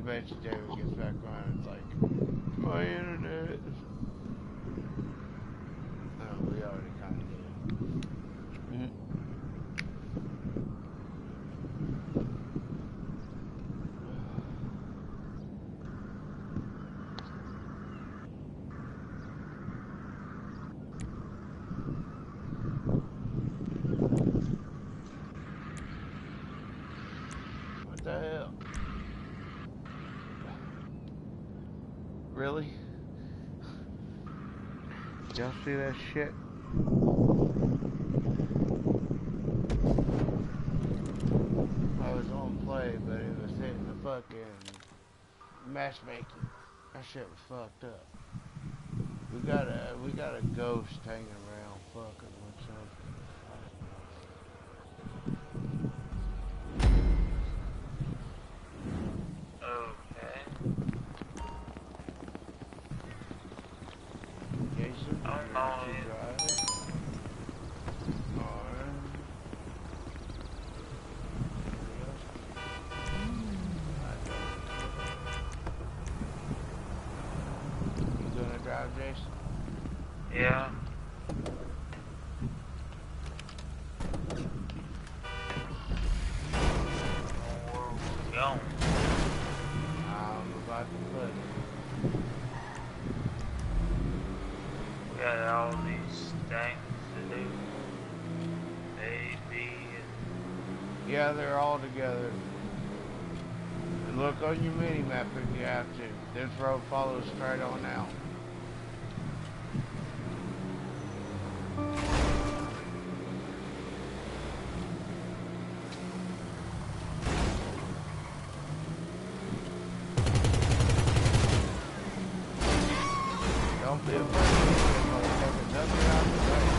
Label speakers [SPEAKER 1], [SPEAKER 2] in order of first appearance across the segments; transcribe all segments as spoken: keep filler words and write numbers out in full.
[SPEAKER 1] bet you David gets back on. It's like, my internet. Oh, we already kind of did. Mm-hmm. What the hell? Really? Y'all see that shit? I was on play, but it was hitting the fucking matchmaking. That shit was fucked up. We got a we got a ghost hanging around fucking with something.
[SPEAKER 2] Okay.
[SPEAKER 1] Jason,
[SPEAKER 2] I don't know.
[SPEAKER 1] you drive it? You gonna drive, Jason?
[SPEAKER 2] Yeah. Where we going?
[SPEAKER 1] I'm about to put it.
[SPEAKER 2] We got all these things to do. A, B, and...
[SPEAKER 1] Yeah, they're all together. And look on your mini map if you have to. This road follows straight on out. Don't be afraid of motherfucker. Nothing out the way.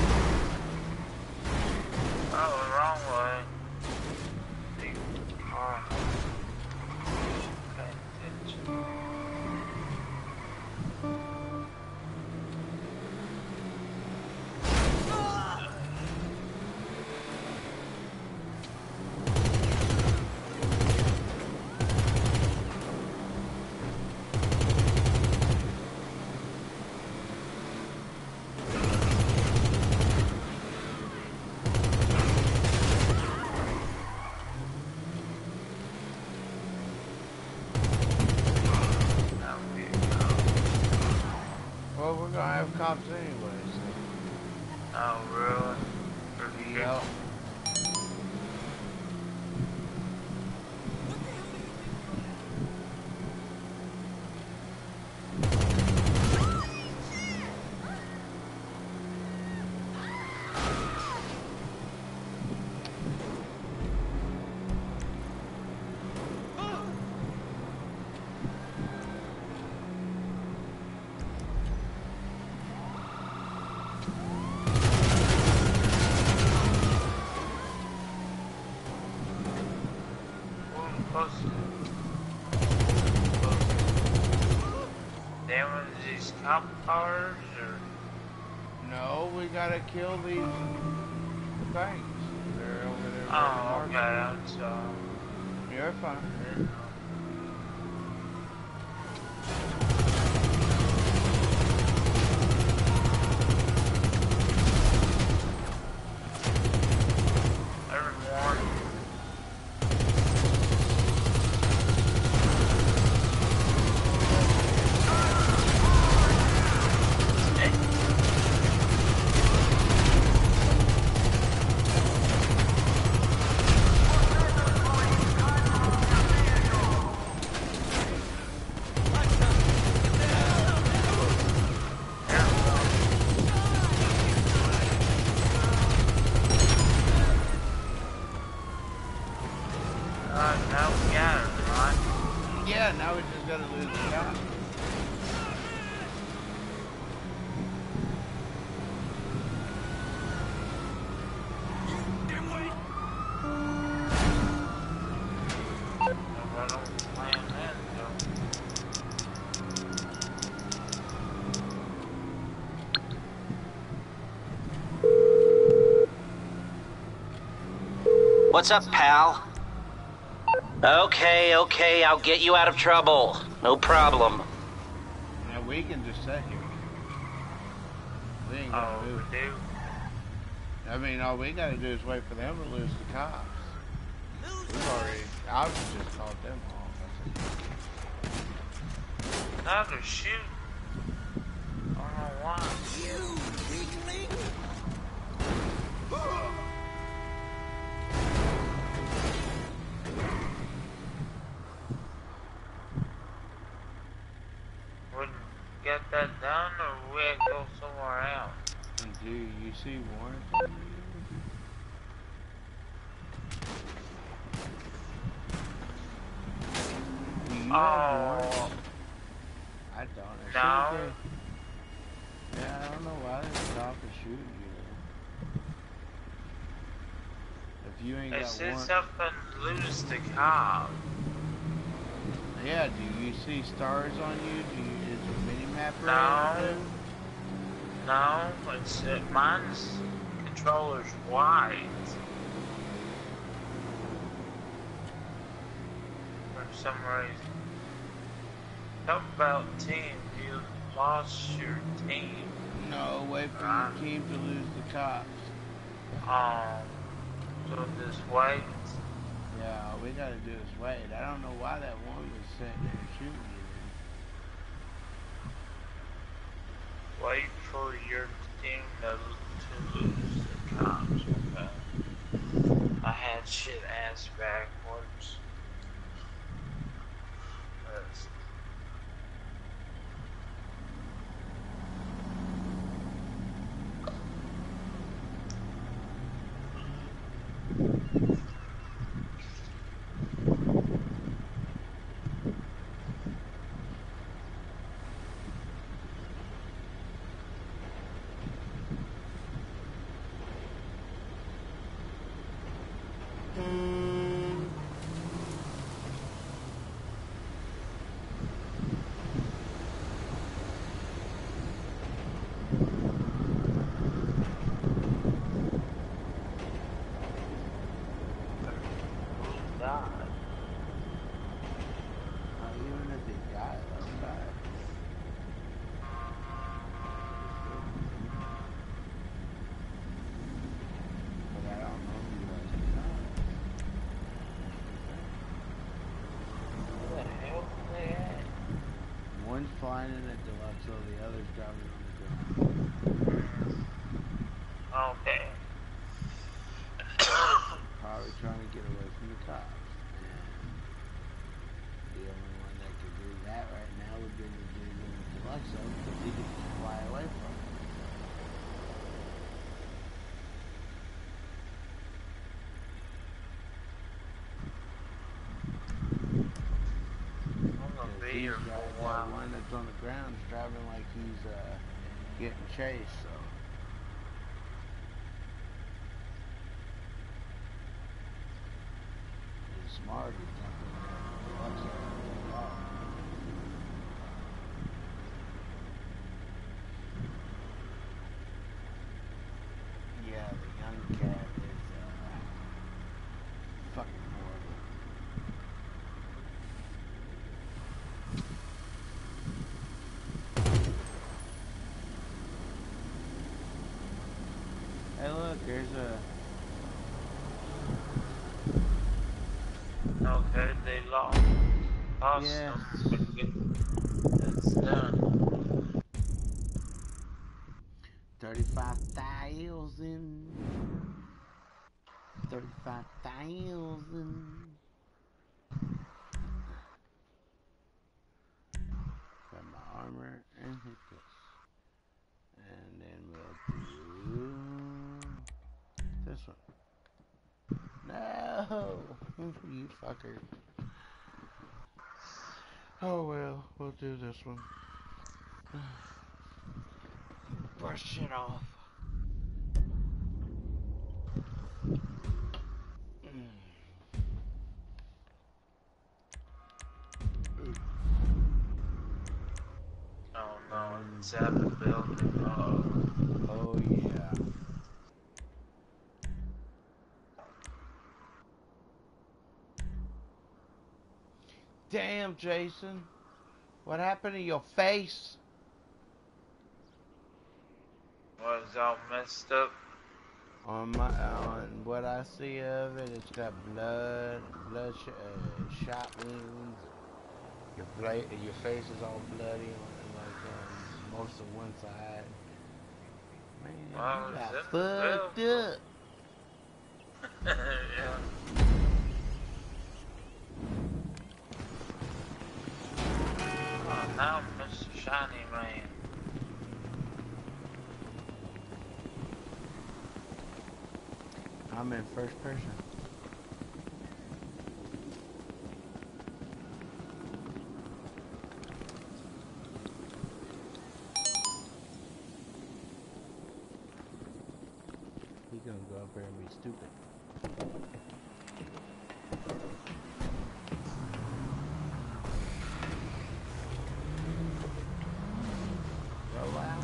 [SPEAKER 2] Oh, the wrong way. Alright. Pay attention.
[SPEAKER 1] Well, we're gonna have cops anyways.
[SPEAKER 2] Oh, really?
[SPEAKER 1] Yep.
[SPEAKER 2] Damage these cop cars, or?
[SPEAKER 1] No, we gotta kill these things. They're over there.
[SPEAKER 2] Oh, okay, I'm sorry.
[SPEAKER 1] You're fine. Yeah, now we just gotta lose the shot.
[SPEAKER 3] What's up, pal? Okay, okay, I'll get you out of trouble. No problem.
[SPEAKER 1] Now we can just sit here. We ain't
[SPEAKER 2] Oh,
[SPEAKER 1] gonna move.
[SPEAKER 2] we do?
[SPEAKER 1] I mean, all we gotta do is wait for them to lose the cops. We've already, I've just called them off.
[SPEAKER 2] Now they're shooting. I don't know why.
[SPEAKER 4] You weakling!
[SPEAKER 2] Wouldn't get that done, or we had to go somewhere else?
[SPEAKER 1] And do you see warrant? Do you have warrants?
[SPEAKER 2] Oh,
[SPEAKER 1] I don't. I
[SPEAKER 2] no.
[SPEAKER 1] should've gave- Yeah, I don't know why they stopped and shooting you. If you ain't
[SPEAKER 2] It
[SPEAKER 1] got
[SPEAKER 2] said
[SPEAKER 1] warrant.
[SPEAKER 2] something lose the car.
[SPEAKER 1] Yeah, do you see stars on you? Do you, is your mini map
[SPEAKER 2] No.
[SPEAKER 1] right?
[SPEAKER 2] No, it's uh, mine's controller's white. For some reason. Talk about team, you lost your team.
[SPEAKER 1] No, wait for
[SPEAKER 2] Right.
[SPEAKER 1] your team to lose the cops.
[SPEAKER 2] Um, so just wait.
[SPEAKER 1] Yeah, all we gotta do is wait. I don't know why that one was sitting there shooting you.
[SPEAKER 2] Wait for your team to, to lose the cops. Okay. I had shit ass backwards. That's
[SPEAKER 1] flying in a deluxe while the other's driving on the ground.
[SPEAKER 2] okay.
[SPEAKER 1] Probably trying to get away from the cops. And the only one that could do that right now would be the dude in the deluxe because he could just fly away from it.
[SPEAKER 2] Be here for a while.
[SPEAKER 1] That one that's on the ground is driving like he's uh, getting chased, so. He's smart, he's jumping around the left side. Yeah, the young cat is uh, fucking horrible. Hey, look, there's a.
[SPEAKER 2] Okay, they lost. Lost
[SPEAKER 1] Yeah.
[SPEAKER 2] them. It's done.
[SPEAKER 1] Thirty-five thousand. Thirty-five thousand. Got my armor and hit this, and then we'll do this one. No, you fucker. Oh well, we'll do this one. Brush it off.
[SPEAKER 2] Oh no, it's at the building. Oh.
[SPEAKER 1] Oh yeah. Damn, Jason. What happened to your face?
[SPEAKER 2] Was all messed up.
[SPEAKER 1] On my, on what I see of it, it's got blood, blood sh uh, shot wounds. Your bla your face is all bloody on like on most of one side. Man,
[SPEAKER 2] Well, I
[SPEAKER 1] you
[SPEAKER 2] was
[SPEAKER 1] got
[SPEAKER 2] in the
[SPEAKER 1] fucked
[SPEAKER 2] vehicle.
[SPEAKER 1] up.
[SPEAKER 2] Yeah. Oh, now Mister Shiny Man.
[SPEAKER 1] I'm in first person. He gonna go up there and be stupid. Roll out.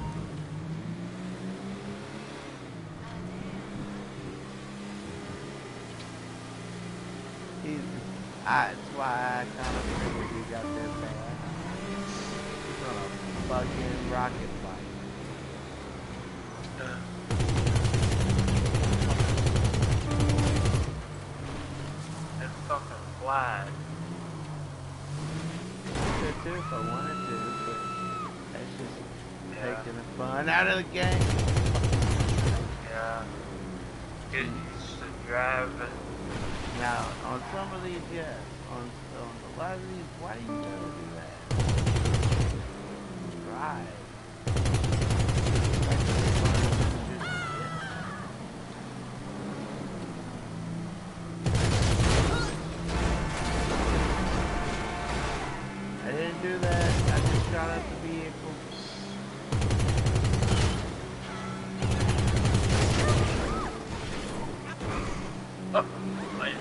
[SPEAKER 1] He's, I, that's why I kind of figured he got that bad. He's on a fucking rocket flight.
[SPEAKER 2] Uh, It fucking flies.
[SPEAKER 1] I could too if I wanted to, but that's just
[SPEAKER 2] Yeah.
[SPEAKER 1] taking the fun out of the game.
[SPEAKER 2] Yeah. Get used to driving.
[SPEAKER 1] Now, on some of these, yes. On, on a lot of these, why do you gotta do that? Drive. That's the fun of the shit. I didn't do that. I just shot at the vehicle.
[SPEAKER 2] Oh, man.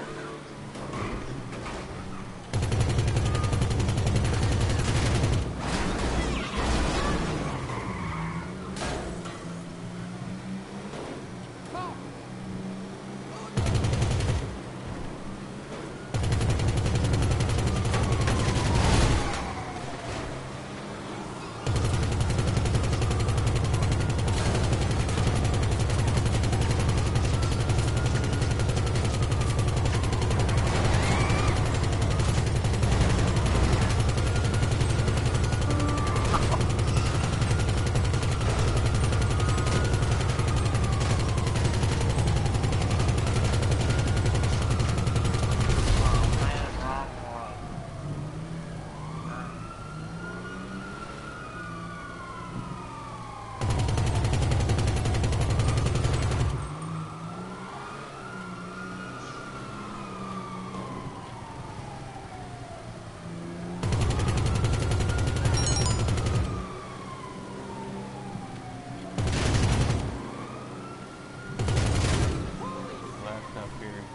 [SPEAKER 1] Left up here.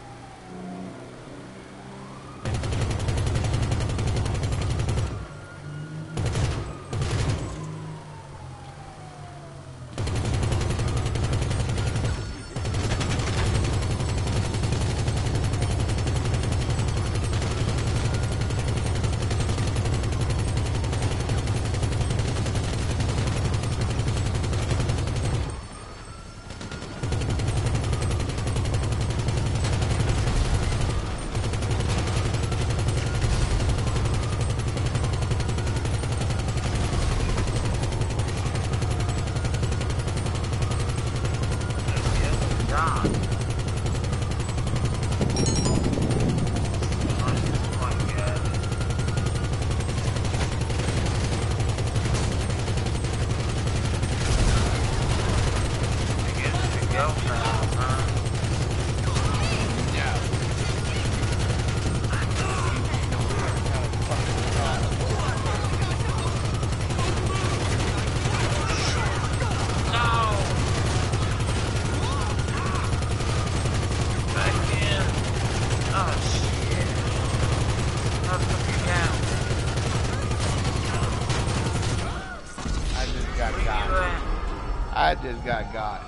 [SPEAKER 1] I just got got.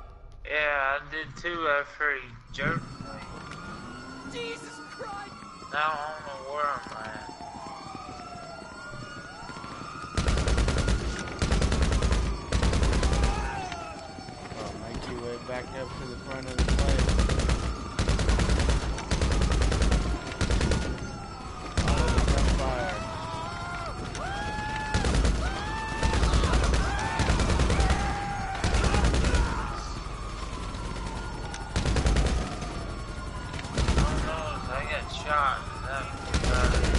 [SPEAKER 2] Yeah, I did too after he jerked me.
[SPEAKER 4] Jesus Christ!
[SPEAKER 2] Now I don't know where I'm at.
[SPEAKER 1] Oh, make your way back up to the front of the place. Follow the gunfire.
[SPEAKER 2] I got shot. That got it.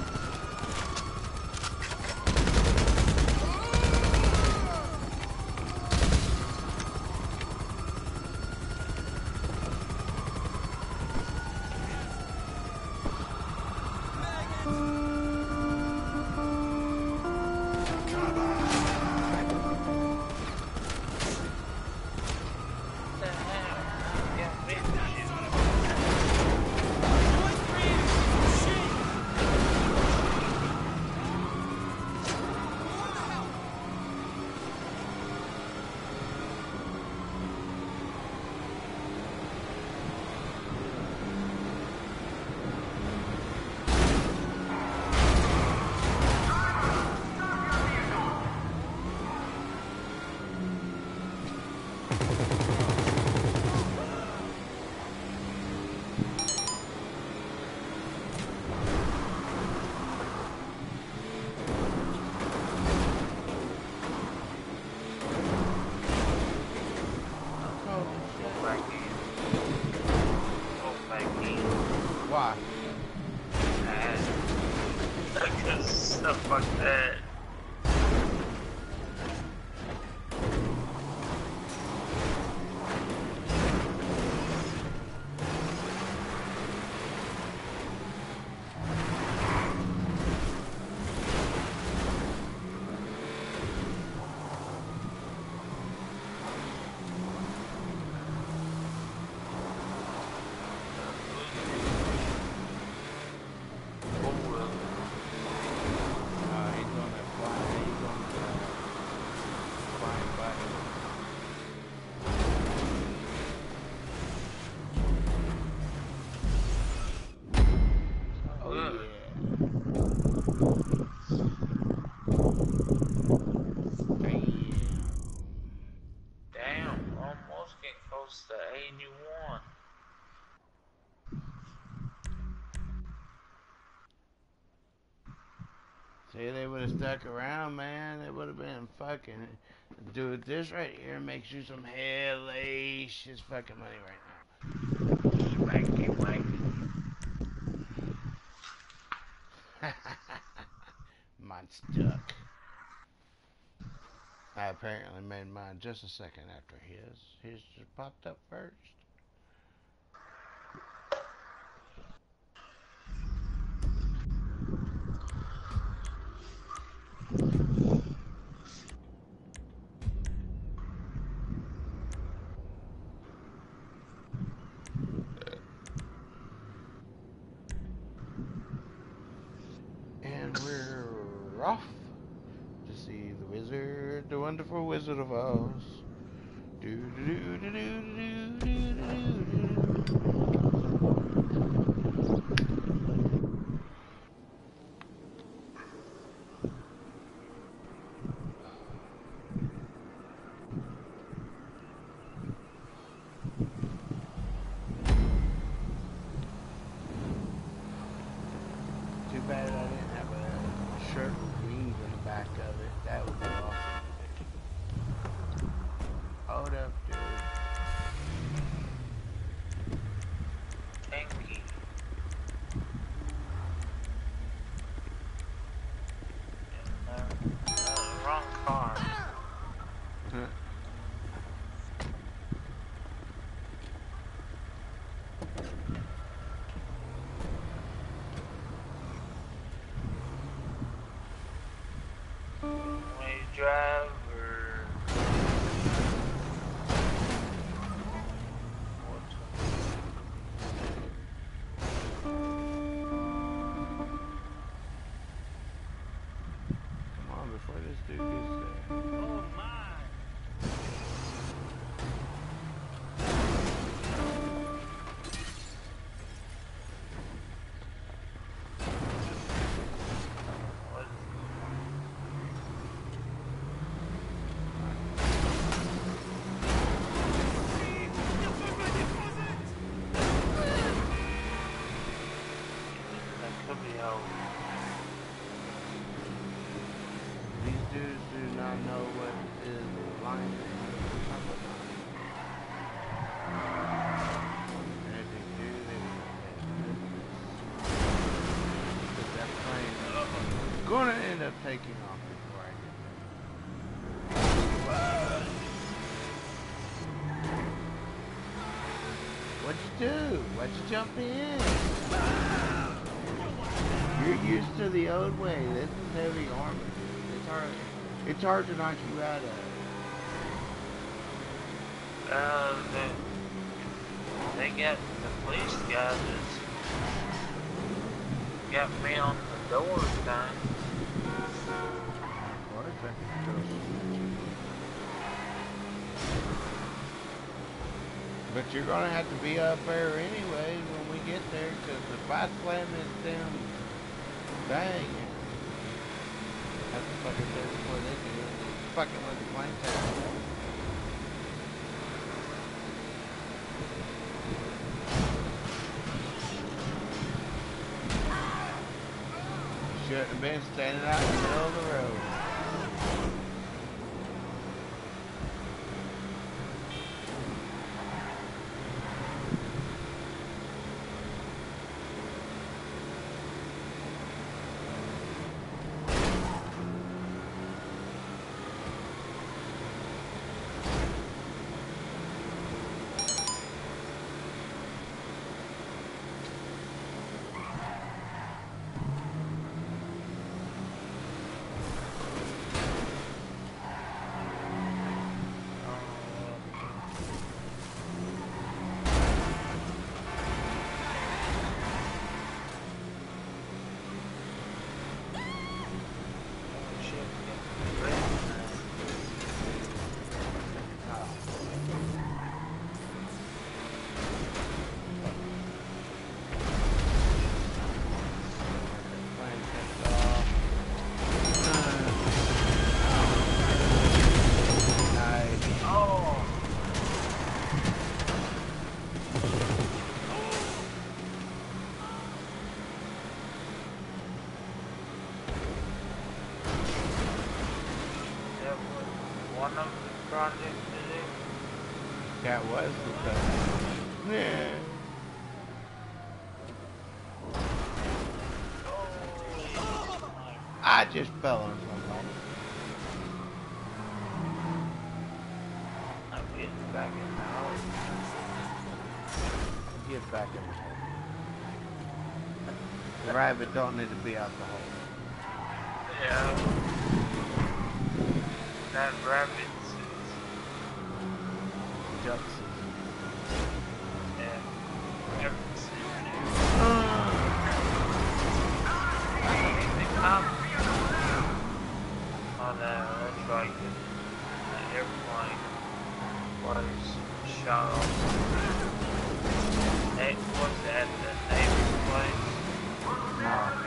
[SPEAKER 1] Why?
[SPEAKER 2] Because stuff like that. To eighty-one.
[SPEAKER 1] See, they would have stuck around, man. It would have been fucking. Dude, this right here makes you some hellacious fucking money right now. Spanky, wanky. Mine stuck. I apparently made mine just a second after his. His just popped up first. And we're off to see the wizard, the wonderful Wizard of Oz. Do do do do do do do do Too bad I didn't have a shirt with wings in the back of it. That would be awesome. Hold up, dude.
[SPEAKER 2] Thank you. Uh, uh, wrong car.
[SPEAKER 1] Huh.
[SPEAKER 2] When you drive or
[SPEAKER 1] Come on, before this dude gets there.
[SPEAKER 4] Oh my!
[SPEAKER 1] anything. I would not. And if they do, they will get goodness. Because that plane is gonna end up taking off before I get there. What'd you do? Why'd you jump in? You're used to the old way. This is heavy armor, dude. It's hard. It's hard to knock you out of it.
[SPEAKER 2] Uh, they, they got the police guys just got me on the door thing.
[SPEAKER 1] Of course, I can trust you. But you're gonna have to be up there anyway when we get there, because if I slam this damn thing, that's the fucking there before they do it. Fucking with the plane test. Shouldn't have been standing out in the middle of the road. That was the thing. Yeah. I just fell on something.
[SPEAKER 2] I'm getting back in the house.
[SPEAKER 1] Get back in the hole. The rabbit don't need to be out the hole.
[SPEAKER 2] Yeah. That rabbit.
[SPEAKER 1] Duck season.
[SPEAKER 2] Yeah. Rabbit season. They come. Oh no, that's right. The airplane was shot off. It was at the Navy place.
[SPEAKER 1] No.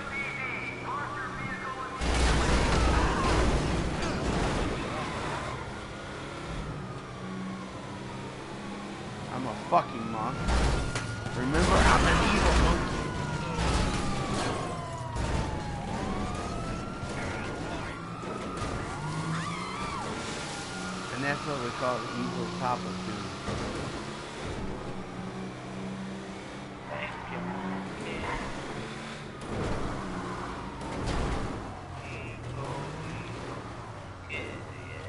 [SPEAKER 1] I'm a fucking monster. Remember, I'm an evil monkey. And that's what we call the evil top of doom.
[SPEAKER 2] Thank you. Yeah. Evil, evil. Yeah, yeah.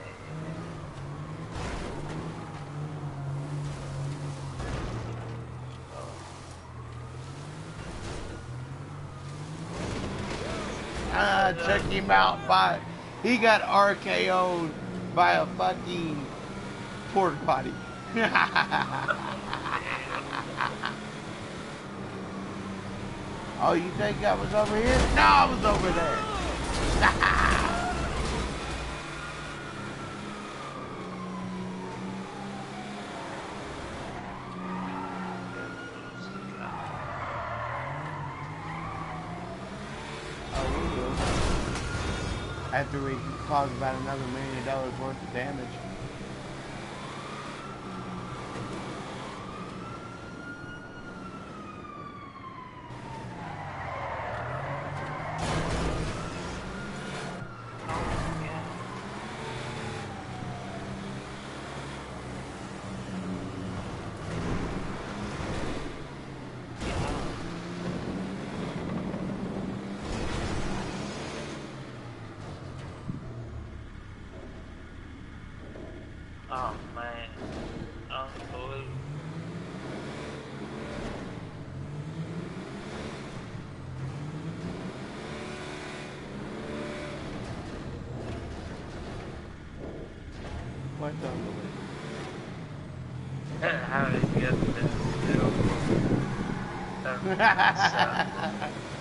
[SPEAKER 1] Ah, check him out. By, he got R K O'd by a fucking porta potty. Oh, you think I was over here? No, I was over there. After we caused about another million dollars worth of damage.
[SPEAKER 2] Oh man, unbelievable.
[SPEAKER 1] What unbelievable?
[SPEAKER 2] How did you get the deal from seven?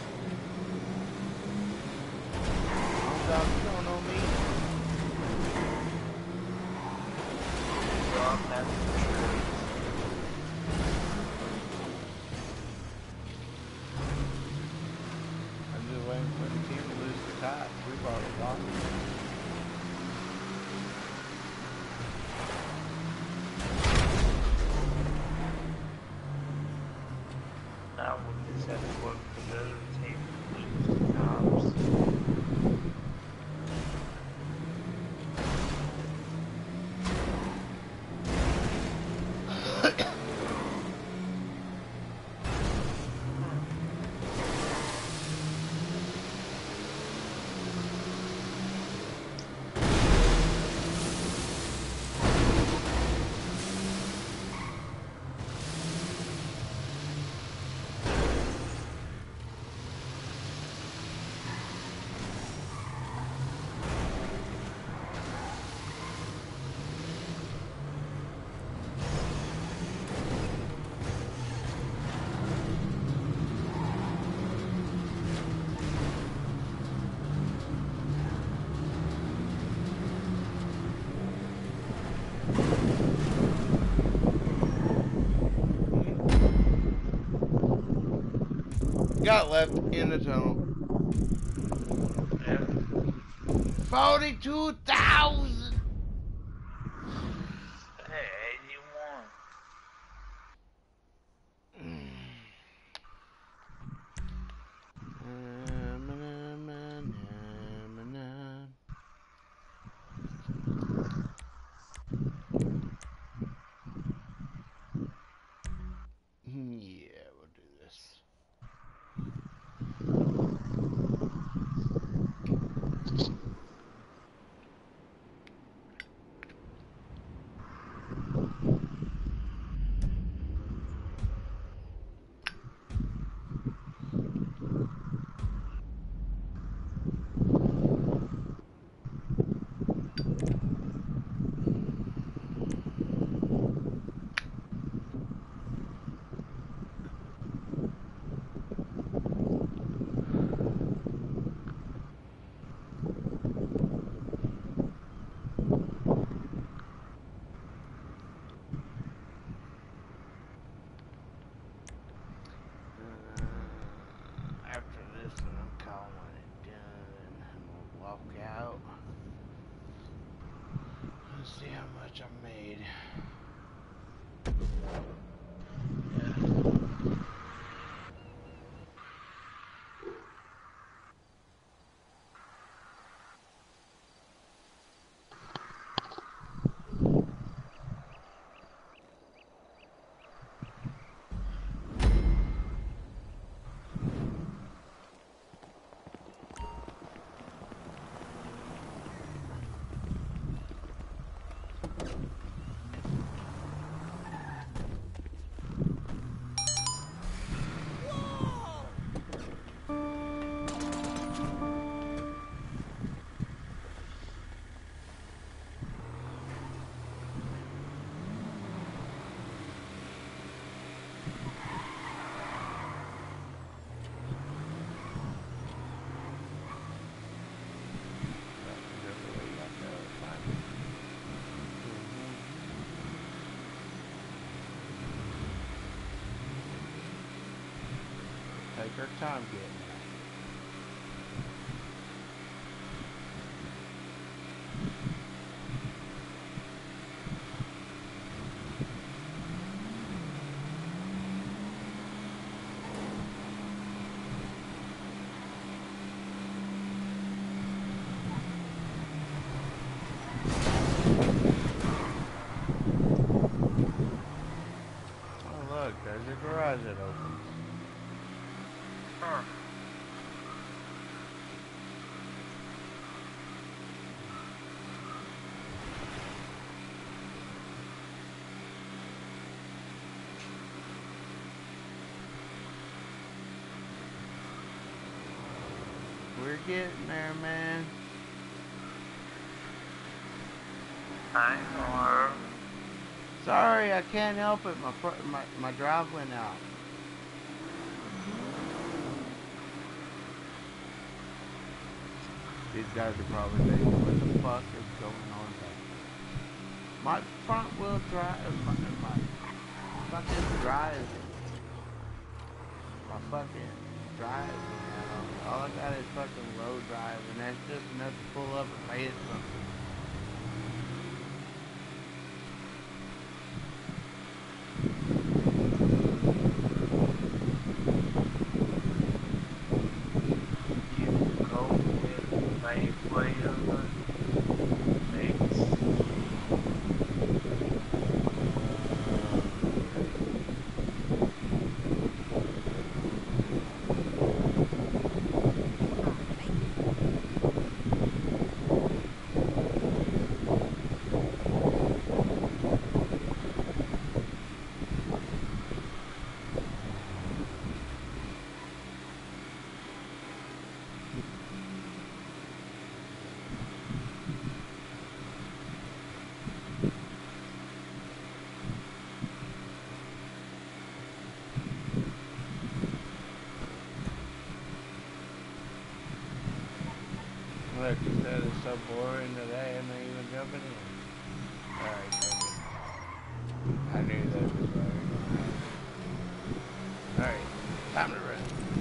[SPEAKER 1] I'm dog, you don't know me.
[SPEAKER 2] Go up past the trees.
[SPEAKER 1] I'm just waiting for the team to lose the tie. We've already lost it.
[SPEAKER 2] Now we just have to wait for the other team to lose the cops.
[SPEAKER 1] Got left in the tunnel.
[SPEAKER 2] Yeah.
[SPEAKER 1] Forty-two thousand.
[SPEAKER 2] Hey, eighty-one.
[SPEAKER 1] Yeah, we'll do this. After this one, I'm calling it done. I'm gonna walk out. Let's see how much I made. Take her time getting there. Oh look, there's a garage that opens.
[SPEAKER 2] Huh.
[SPEAKER 1] getting there, man.
[SPEAKER 2] I ain't gonna hurt.
[SPEAKER 1] Sorry, I can't help it. My my my drive went out. These guys are probably thinking, what the fuck is going on back there? My front wheel drive, my, my fucking drive, my fucking drive, man. All I got is fucking low drive, and that's just enough to pull up if I hit something.
[SPEAKER 2] You go with my wheel mix.
[SPEAKER 1] Look, you said it's so boring today, I'm not even jumping in. Alright, fuck it. I knew that was what we were gonna have. Alright, time to run.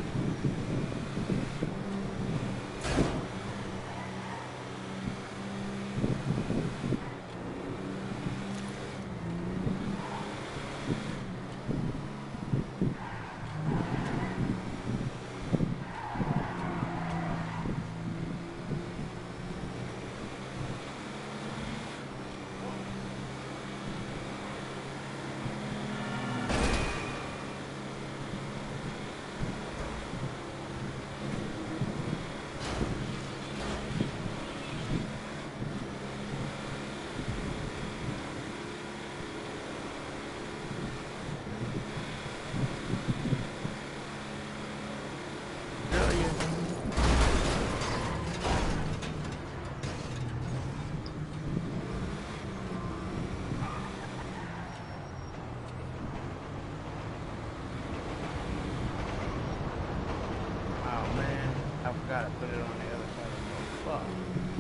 [SPEAKER 1] I forgot I put it on the other side of the fuck.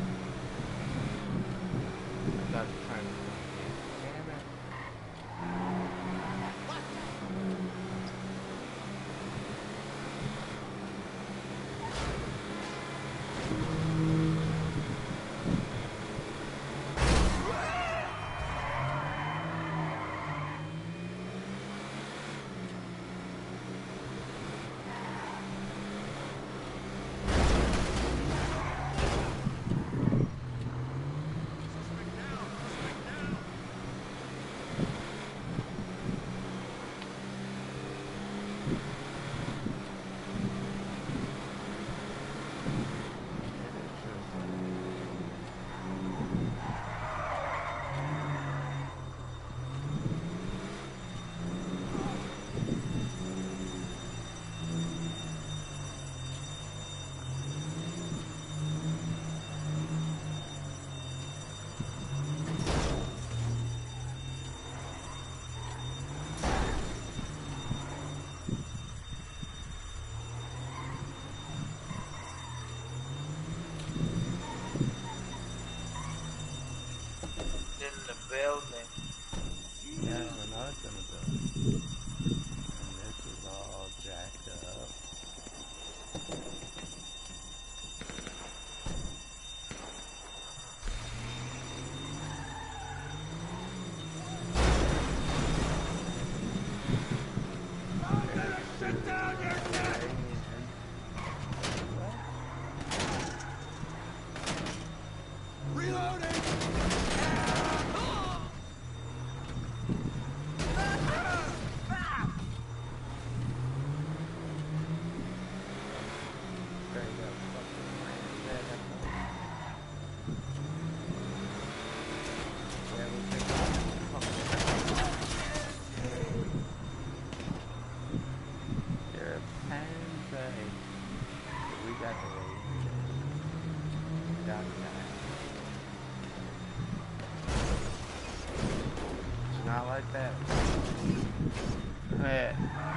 [SPEAKER 1] I thought it was trying to damn it.
[SPEAKER 2] Building.
[SPEAKER 1] Yeah, I know it's in the building. And this is all jacked up.
[SPEAKER 4] Sit down, you're dead! Reloading!
[SPEAKER 1] We got the way. Not like that. Yeah.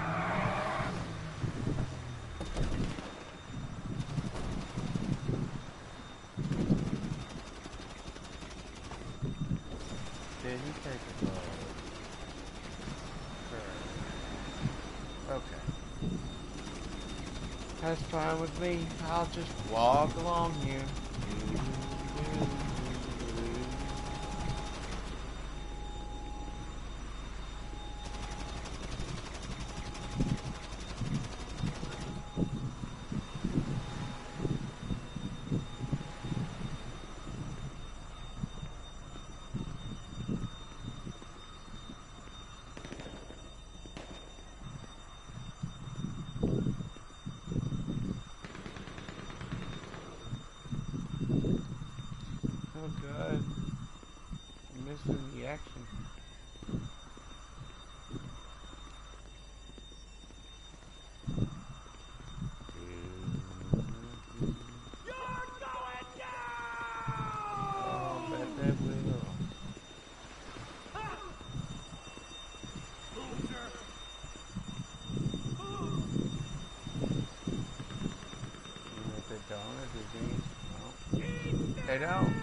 [SPEAKER 1] Did he take a load? Okay. That's fine with me. I'll just walk along here. Oh god, I'm missing the action.
[SPEAKER 4] You're going down!
[SPEAKER 1] Oh, bet that will.
[SPEAKER 4] Loser!
[SPEAKER 1] And if they don't, if they don't, well, they don't.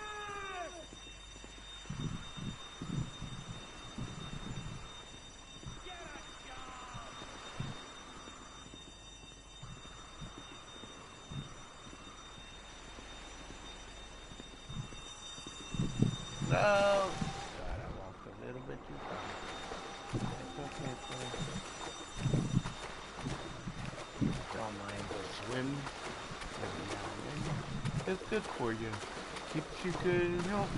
[SPEAKER 1] No! God, I walked a little bit too far. It's okay, please. Don't mind go swimming every now and then. It's good for you. Keeps you good and healthy.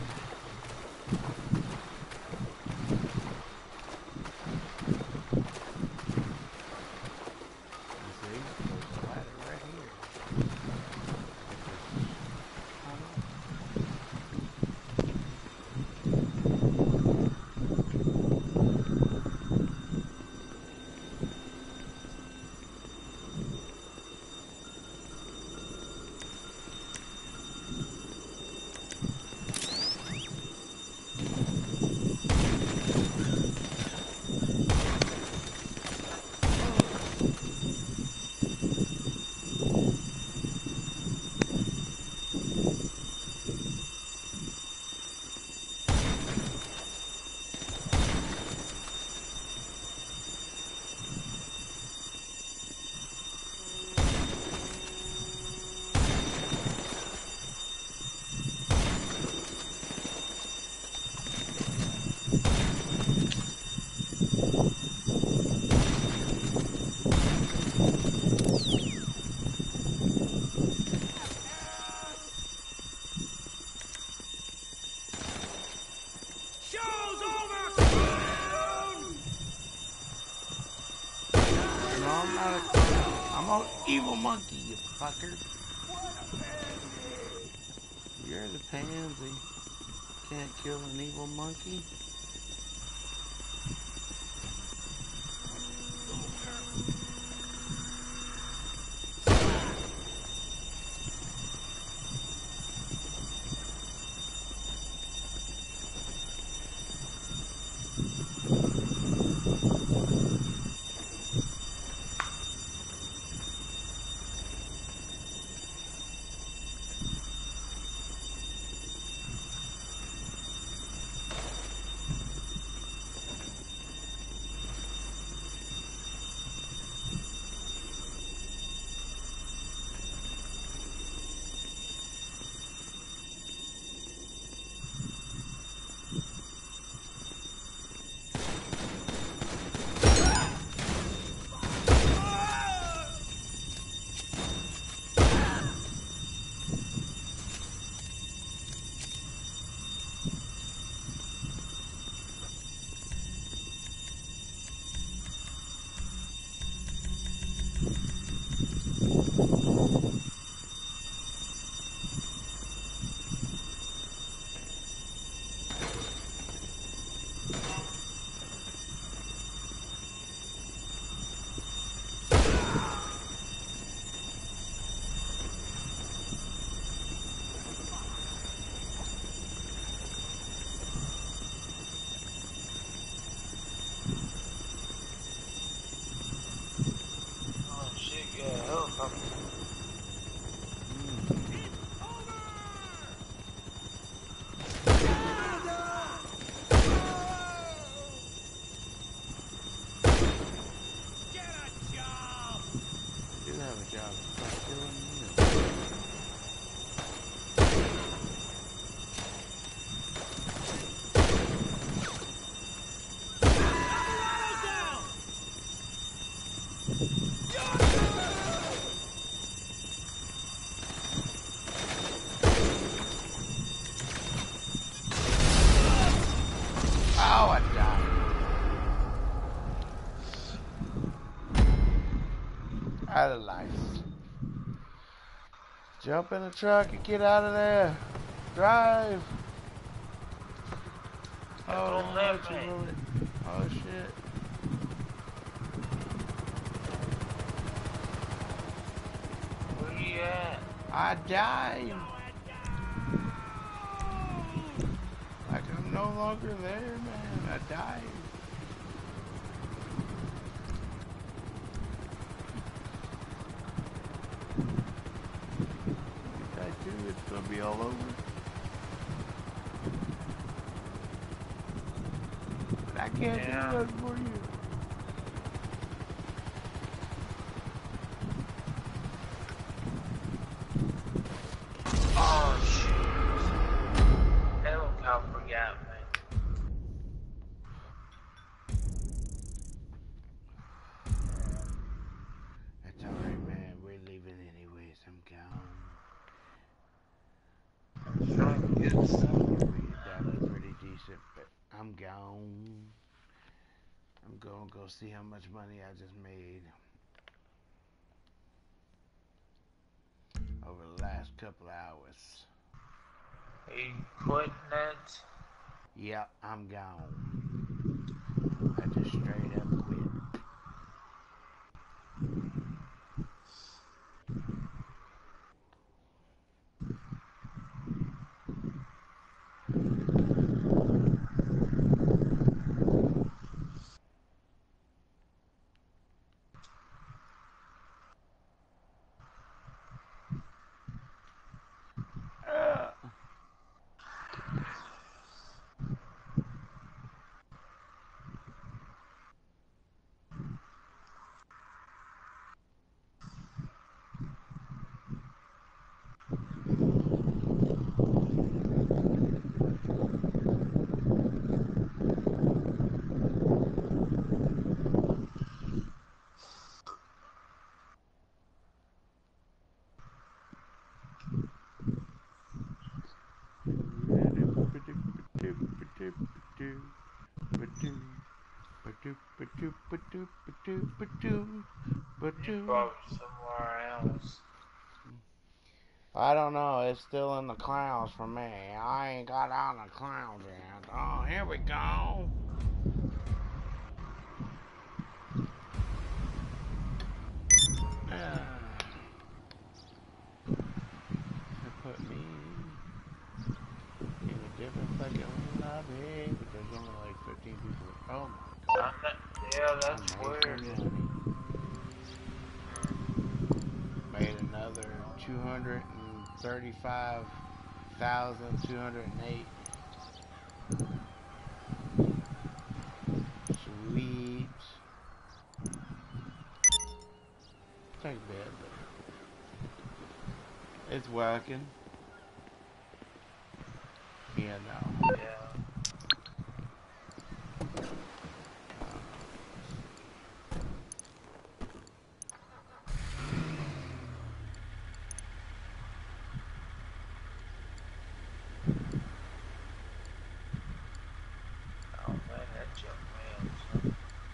[SPEAKER 1] You see? There's a ladder right here.
[SPEAKER 4] Show's over, clown!
[SPEAKER 1] No, I'm not a clown. I'm an evil monkey, you fucker. You're the pansy. Can't kill an evil monkey. Oh, I died. Out of life. Jump in the truck and get out of there. Drive.
[SPEAKER 2] It
[SPEAKER 1] Oh,
[SPEAKER 2] won't
[SPEAKER 1] no,
[SPEAKER 2] let
[SPEAKER 1] it's a
[SPEAKER 2] me.
[SPEAKER 1] bullet. Oh, shit.
[SPEAKER 2] Where you at?
[SPEAKER 1] I died. Like I'm no longer there, man. I died. If I do, it's gonna be all over. But I can't do
[SPEAKER 2] Yeah.
[SPEAKER 1] nothing for you.
[SPEAKER 2] Oh, shit. Helicopter got me.
[SPEAKER 1] That's alright, man. We're leaving anyways. I'm gone.
[SPEAKER 2] Trying to get some.
[SPEAKER 1] We that was pretty decent, but I'm gone. I'm gonna go see how much money I just made over the last couple hours.
[SPEAKER 2] Are you quitting it?
[SPEAKER 1] Yep, I'm gone. I just straight up quit. Uh.
[SPEAKER 2] You probably somewhere else.
[SPEAKER 1] I don't know. It's still in the clouds for me. I ain't got out of the clouds yet. Oh, here we go. Uh, they put me in a different fucking lobby, but there's only like fifteen people. Oh my god.
[SPEAKER 2] Yeah,
[SPEAKER 1] I
[SPEAKER 2] that's
[SPEAKER 1] made
[SPEAKER 2] weird.
[SPEAKER 1] some money. Made another two hundred thirty-five thousand two hundred eight. Sweet. Take a bit, but it's working. Yeah, no.
[SPEAKER 2] Yeah. Oh man, that jumped me up. So.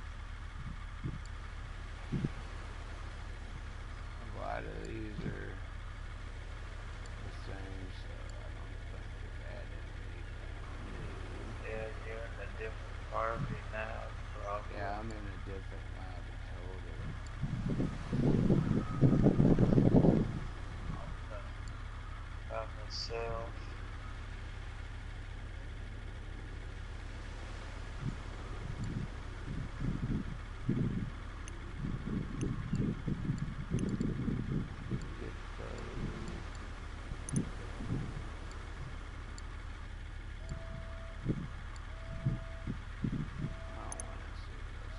[SPEAKER 1] A lot of these are the same, so I don't think they've added anything
[SPEAKER 2] Yeah, you're in a different party now,
[SPEAKER 1] new.
[SPEAKER 2] probably.
[SPEAKER 1] Yeah, I'm in a different lobby totally.
[SPEAKER 2] By myself.
[SPEAKER 1] Get those. I don't want to see this.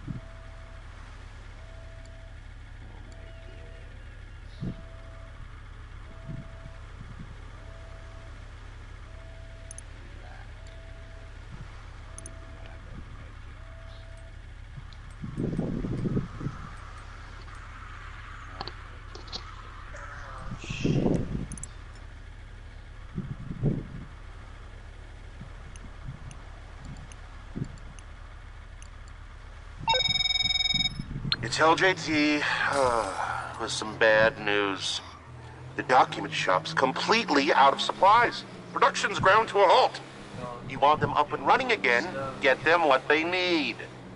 [SPEAKER 1] We'll make it.
[SPEAKER 5] It's L J T uh, with some bad news. The document shop's completely out of supplies. Production's ground to a halt. You want them up and running again, get them what they need.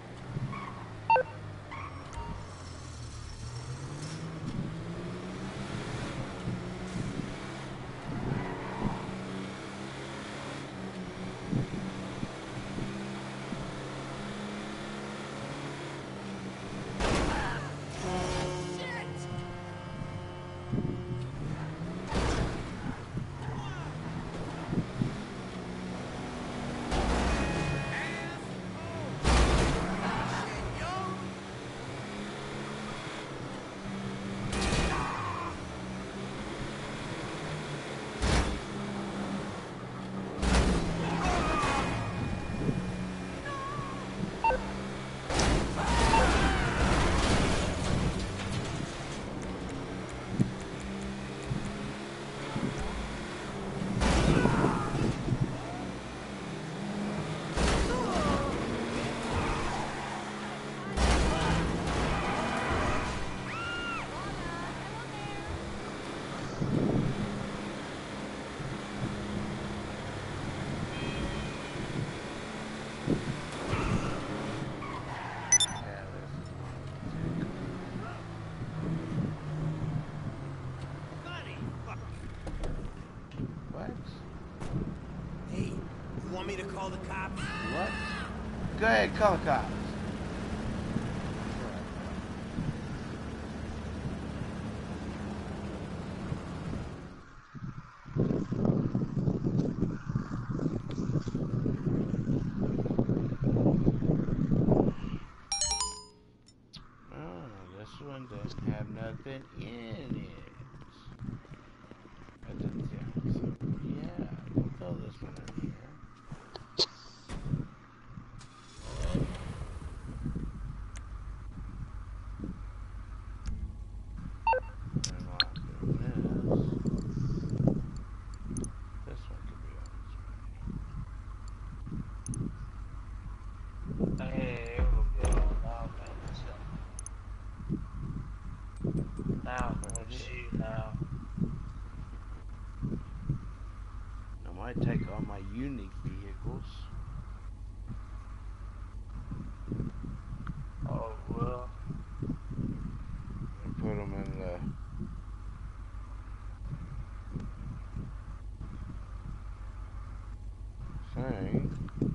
[SPEAKER 4] Want me to call the cops?
[SPEAKER 1] What? Go ahead, call the cops. Oh, this one doesn't have nothing in it. That doesn't sound so. Yeah, we'll throw this one in here. Take all my unique vehicles.
[SPEAKER 2] Oh, well.
[SPEAKER 1] And put them in the thing.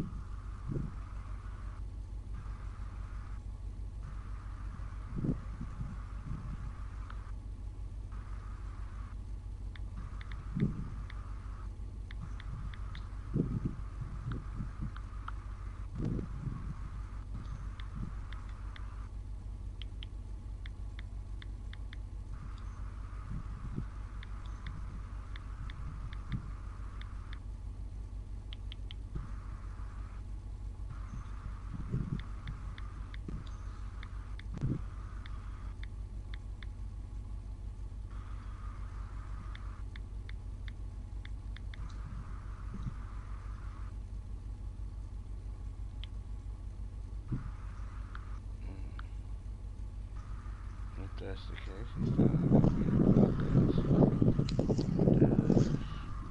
[SPEAKER 1] If that's the case, he's not going to be this.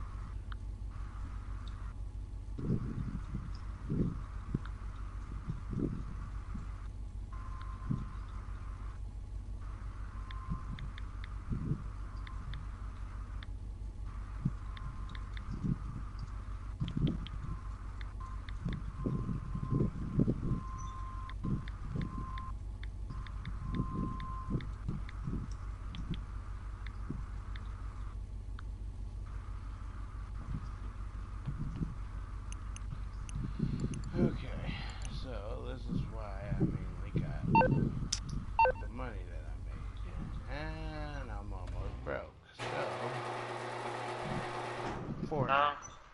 [SPEAKER 1] Okay, so this is why I mainly got the money that I made, and I'm almost broke. So, for
[SPEAKER 2] Huh?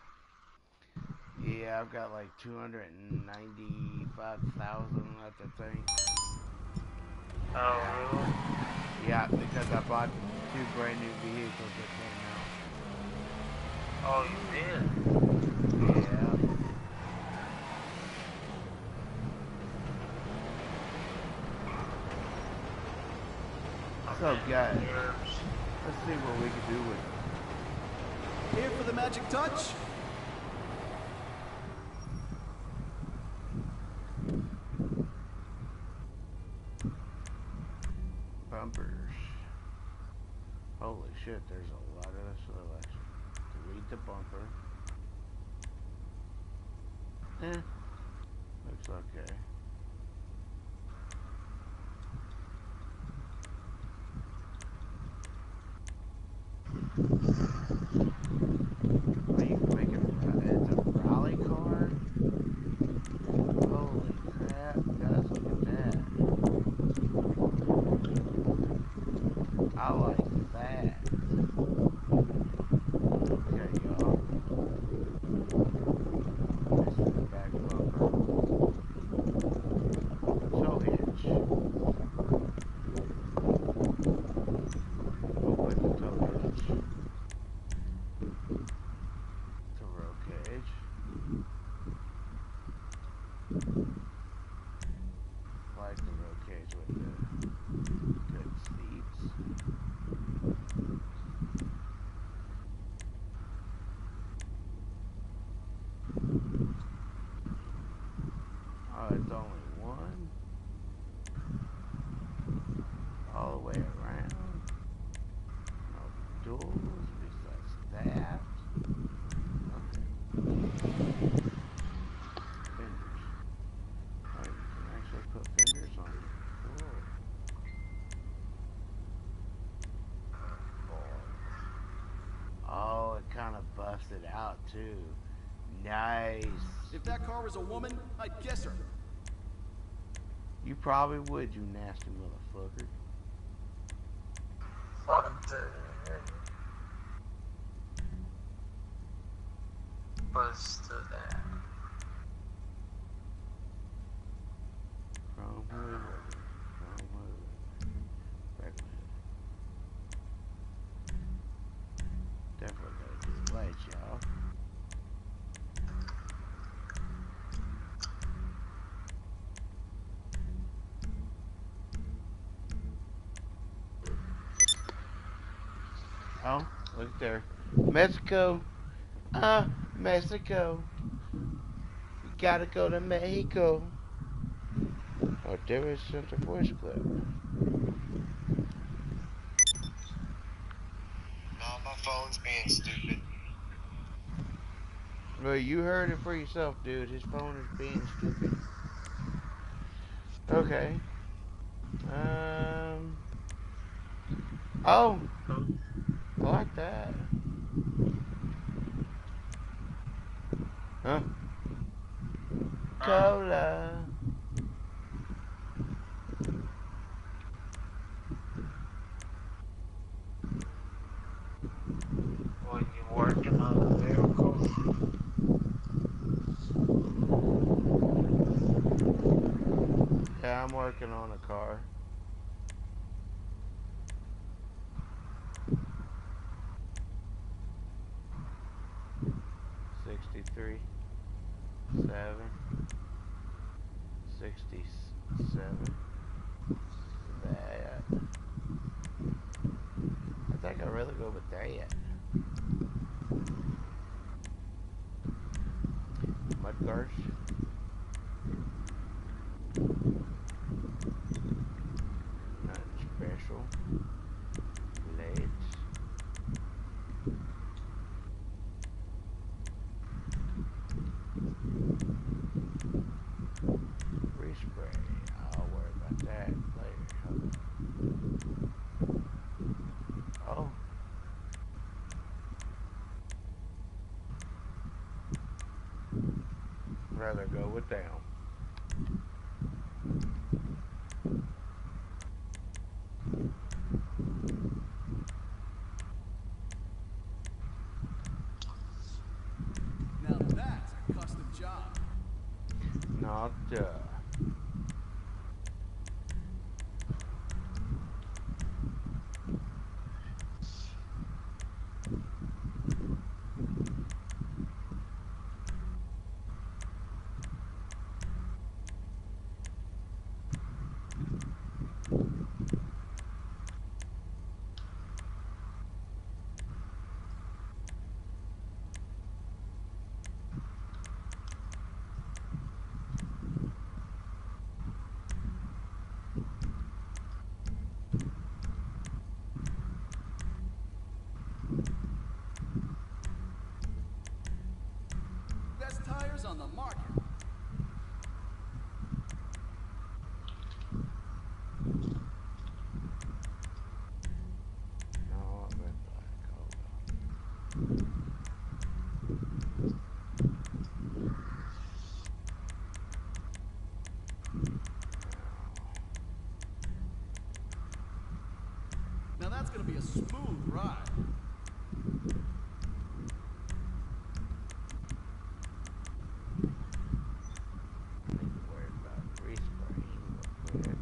[SPEAKER 1] yeah, I've got like two hundred ninety-five thousand left, I think.
[SPEAKER 2] Oh, really?
[SPEAKER 1] Yeah, because I bought two brand new vehicles that came out.
[SPEAKER 2] Oh, you did?
[SPEAKER 1] Yeah. So guys,
[SPEAKER 2] Yours.
[SPEAKER 1] let's see what we can do with it.
[SPEAKER 6] Here for the magic touch?
[SPEAKER 1] Bumpers. Holy shit, there's a lot of selection. Delete the bumper. Eh, looks okay. What are you making? It's a rally car? Holy crap, guys, look at that. I like that. Okay, y'all. This is the back bumper. So hitch. Open the tow hitch. The roll cage. Like the roll cage with the good seats. Oh, it's only one. All the way around. No doors besides that. Okay. Fenders. Oh, you can actually put fenders on it. Cool. Oh, it kind of buffs it out too. Nice.
[SPEAKER 6] If that car was a woman, I'd guess her.
[SPEAKER 1] You probably would, you nasty motherfucker.
[SPEAKER 2] Fuck the. Bust to that.
[SPEAKER 1] Chrome hood, chrome hood. Regular hood. Definitely gotta do the lights, y'all. Oh, look there. Mexico. Uh, Mexico. We gotta go to Mexico. Oh, there is Center Voice Clip.
[SPEAKER 7] No, my phone's being stupid.
[SPEAKER 1] Well, you heard it for yourself, dude. His phone is being stupid. Okay. Um. Oh, I like that. Huh? Cola.
[SPEAKER 2] When you're working on a vehicle.
[SPEAKER 1] Yeah, I'm working on a car. Sixty-three, seven, sixty-seven. That. I think I'd rather go with that. Mud guards. Nothing special. Blades. Respray. I'll worry about that later. Oh. Rather go with them.
[SPEAKER 6] Now that's a custom job.
[SPEAKER 1] Not uh
[SPEAKER 6] on the market.
[SPEAKER 1] No, I bet black. Oh
[SPEAKER 6] Now that's gonna be a smooth ride.
[SPEAKER 1] I need to worry about respraying real quick.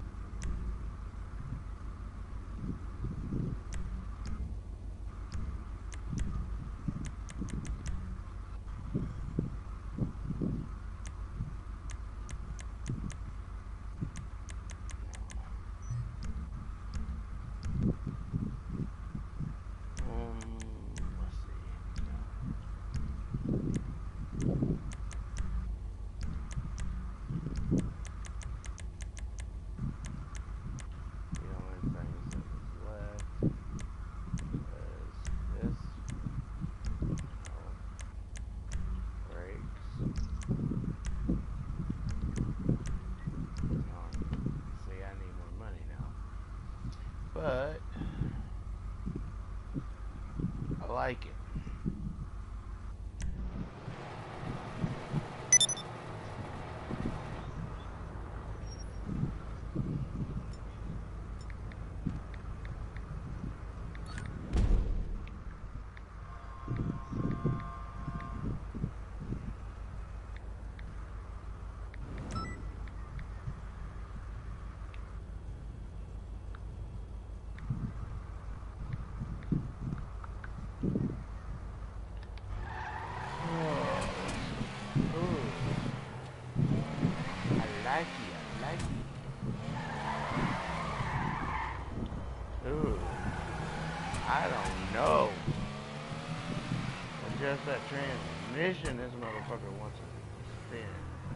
[SPEAKER 1] Um, let's see. The only things that was left was this. No. Brakes. Um, see, I need more money now. But I like it. Ooh, I like it. I like it. Ooh, I don't know. Adjust that transmission. This motherfucker wants to spin.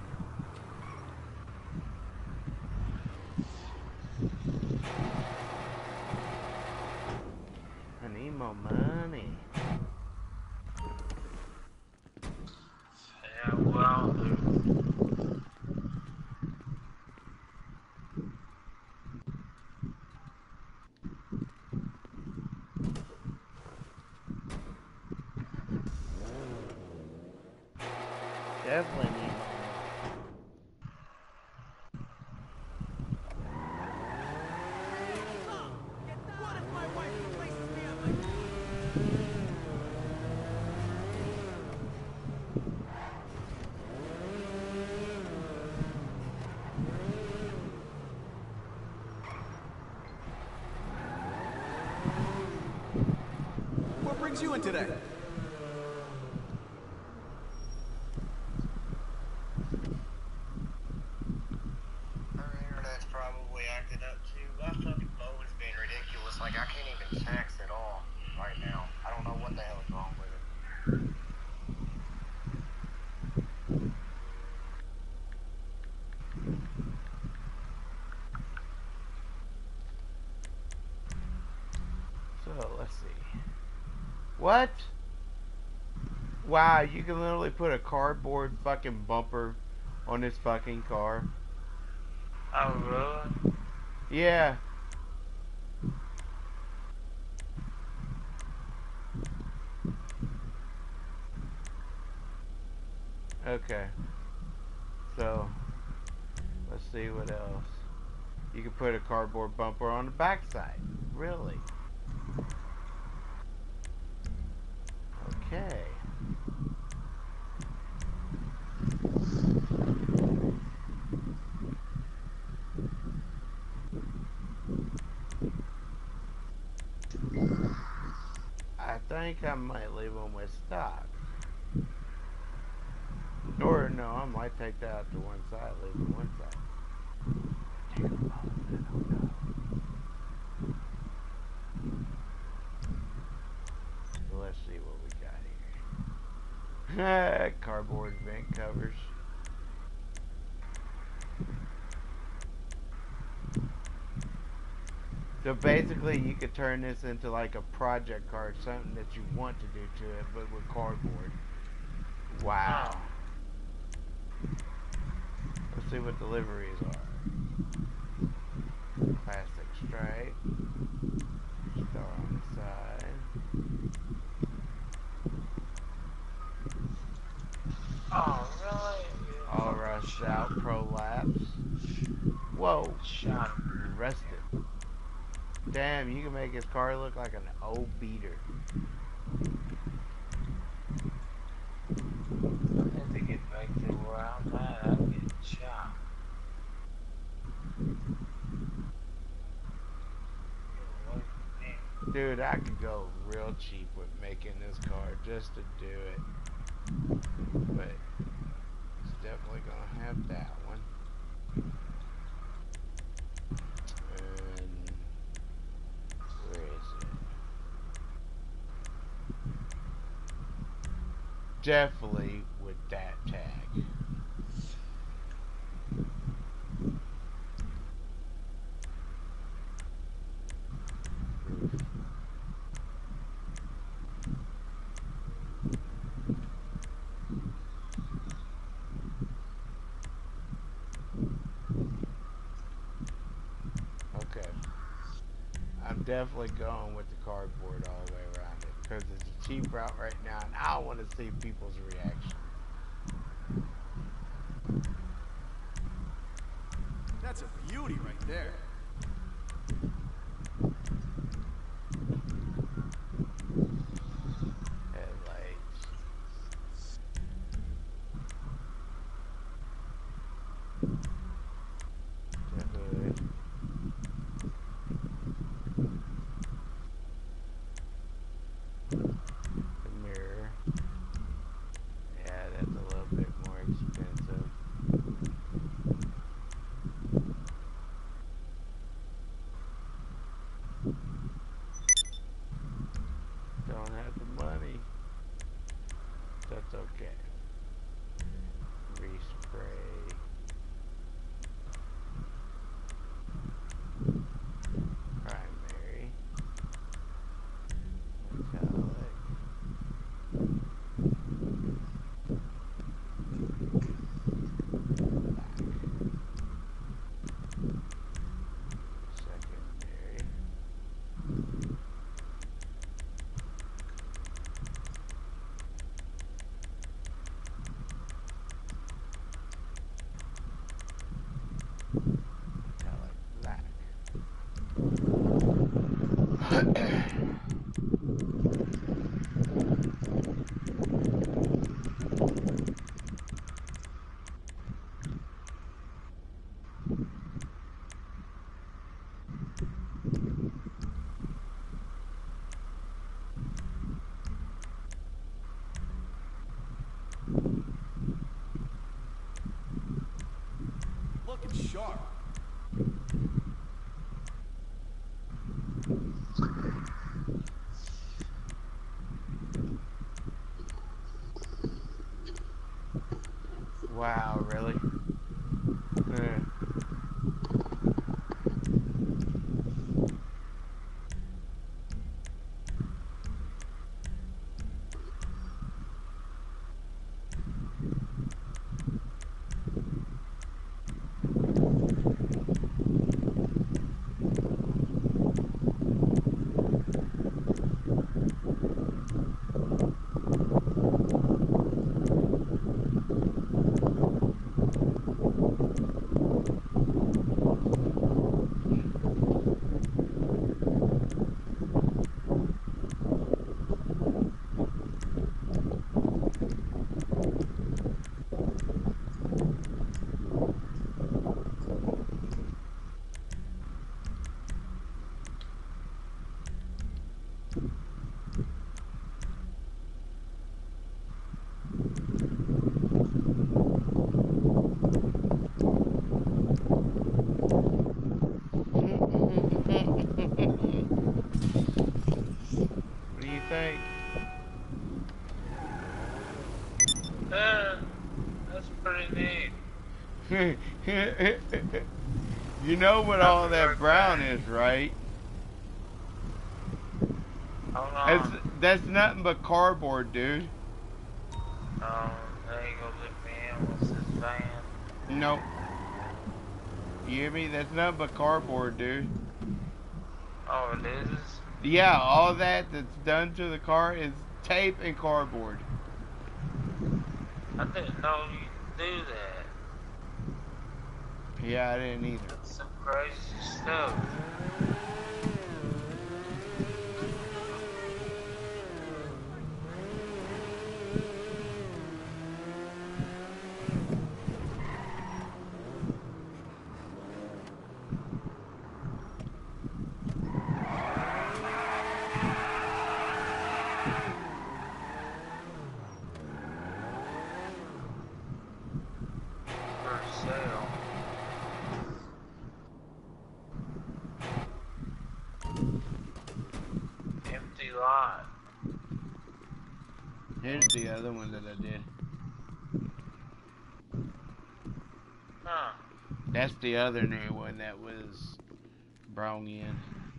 [SPEAKER 1] I need more money.
[SPEAKER 2] Yeah, well, dude.
[SPEAKER 1] Definitely need more
[SPEAKER 4] What if my wife replaces me on my...
[SPEAKER 6] What brings you in today?
[SPEAKER 7] Her internet's probably acting up too. My fucking phone is being ridiculous. Like, I can't even text at all right now. I don't know what the hell is wrong with it.
[SPEAKER 1] So let's see. What? Wow, you can literally put a cardboard fucking bumper on this fucking car.
[SPEAKER 2] Oh, really?
[SPEAKER 1] Yeah. Okay. So let's see what else. You can put a cardboard bumper on the backside. Really? Okay. I think I might leave them with stock. Or no, I might take that out to one side, leave it one side. Take them both, I don't know. So let's see what we got here. Cardboard vent covers. So basically you could turn this into like a project card, something that you want to do to it, but with cardboard. Wow. see what the liveries are. Plastic stripe. Star on the side.
[SPEAKER 2] Oh, really?
[SPEAKER 1] All rusted out prolapse. Whoa.
[SPEAKER 2] Shot.
[SPEAKER 1] Rusted. Damn, you can make his car look like an old beater.
[SPEAKER 2] I had to get back to where I'm at. I'm getting shot.
[SPEAKER 1] Dude, I could go real cheap with making this car just to do it. But it's definitely gonna have that one. And where is it? Definitely with that tag. Okay. I'm definitely going with the cardboard all the way around it because it's a cheap route right now and I want to see people's reaction.
[SPEAKER 6] That's a beauty right there.
[SPEAKER 1] Headlights. The hood. The mirror. Yeah, that's a little bit more expensive. Don't have the money. That's okay. Respray. Primary. Metallic. Black. Secondary. Metallic black.
[SPEAKER 6] Looking sharp.
[SPEAKER 1] Wow, really? Yeah. What do you think?
[SPEAKER 2] Uh, that's pretty neat.
[SPEAKER 1] You know what
[SPEAKER 2] I
[SPEAKER 1] all that
[SPEAKER 2] forgot
[SPEAKER 1] brown
[SPEAKER 2] that.
[SPEAKER 1] is, right?
[SPEAKER 2] Hold
[SPEAKER 1] That's,
[SPEAKER 2] on.
[SPEAKER 1] that's nothing but cardboard, dude.
[SPEAKER 2] Um, there you go, look me in. What's this van?
[SPEAKER 1] Nope. You hear me? That's nothing but cardboard, dude.
[SPEAKER 2] Oh, it is?
[SPEAKER 1] Yeah, all that that's done to the car is tape and cardboard.
[SPEAKER 2] I didn't know you could do that.
[SPEAKER 1] Yeah, I didn't either.
[SPEAKER 2] That's some crazy stuff. For sale. Empty lot.
[SPEAKER 1] Here's the other one that I did.
[SPEAKER 2] Huh.
[SPEAKER 1] That's the other new one that was brought in.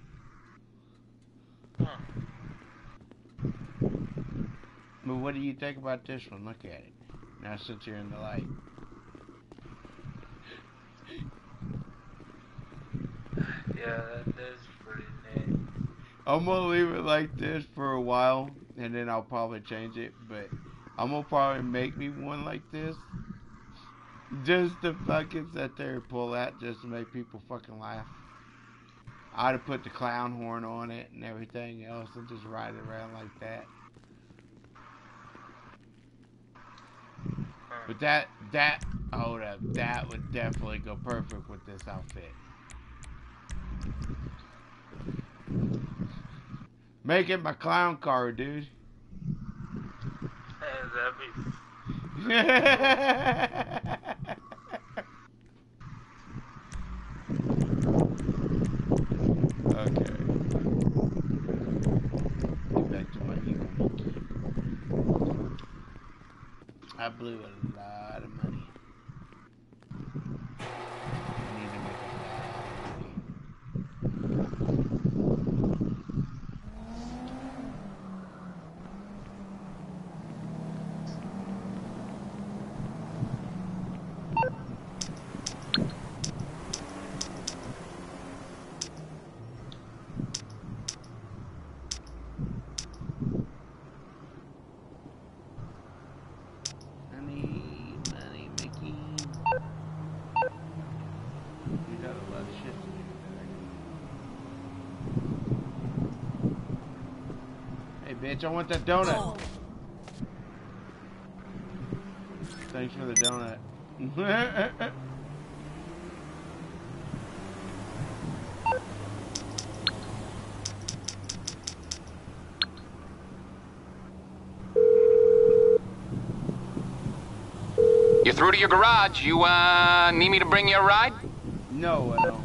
[SPEAKER 2] Huh.
[SPEAKER 1] But what do you think about this one? Look at it. Now since you're in the light.
[SPEAKER 2] Yeah, that is pretty neat.
[SPEAKER 1] I'm gonna leave it like this for a while, and then I'll probably change it. But I'm gonna probably make me one like this, just to fucking sit there and pull that, just to make people fucking laugh. I'd have put the clown horn on it and everything else, and just ride it around like that. But that that hold up, that would definitely go perfect with this outfit. Make it my clown car, dude.
[SPEAKER 2] Hey, that'd be...
[SPEAKER 1] Okay. Get back to my ego monkey. I blew a lot of money. I need to make a lot of money. Bitch, I want that donut. Oh. Thanks for the donut.
[SPEAKER 8] You're through to your garage. You, uh, need me to bring you a ride?
[SPEAKER 1] No, I don't.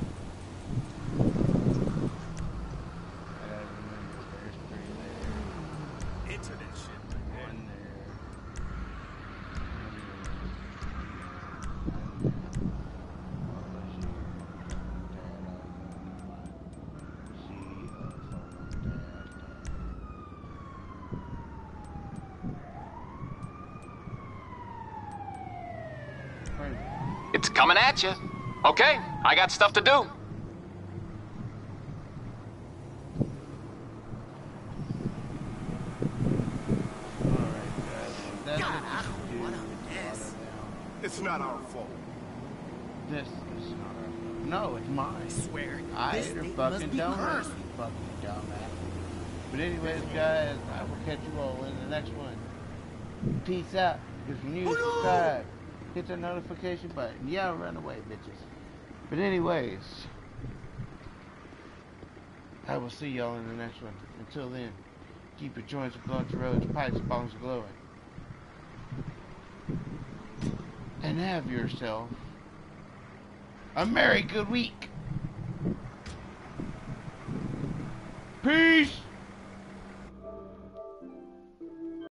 [SPEAKER 8] It's coming at you. Okay, I got stuff to do.
[SPEAKER 1] Alright guys, that's
[SPEAKER 6] God,
[SPEAKER 1] what
[SPEAKER 6] I don't
[SPEAKER 1] you
[SPEAKER 6] want
[SPEAKER 1] do.
[SPEAKER 6] a mess.
[SPEAKER 9] It's not our fault.
[SPEAKER 1] This is not our fault. No, it's mine.
[SPEAKER 6] I swear,
[SPEAKER 1] I
[SPEAKER 6] this
[SPEAKER 1] ate her
[SPEAKER 6] thing
[SPEAKER 1] fucking
[SPEAKER 6] must be
[SPEAKER 1] donut,
[SPEAKER 6] cursed.
[SPEAKER 1] you fucking dumbass. But anyways, guys, I will catch you all in the next one. Peace out. If you're new, subscribe. Hit the notification button. Yeah, run away, bitches. But anyways, I will see y'all in the next one. Until then, keep your joints, your blunts, your roads, your pipes, your bongs glowing. And have yourself a merry good week. Peace!